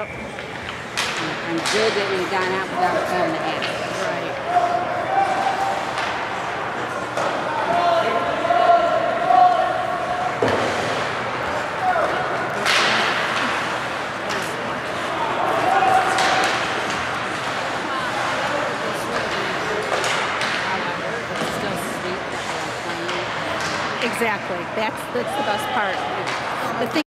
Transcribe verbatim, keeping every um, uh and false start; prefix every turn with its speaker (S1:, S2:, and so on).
S1: Yep.
S2: I'm good that we've gone out without having to ask.
S1: Right.
S2: It's still sweet that we're playing.
S1: Exactly. That's that's the best part. The thing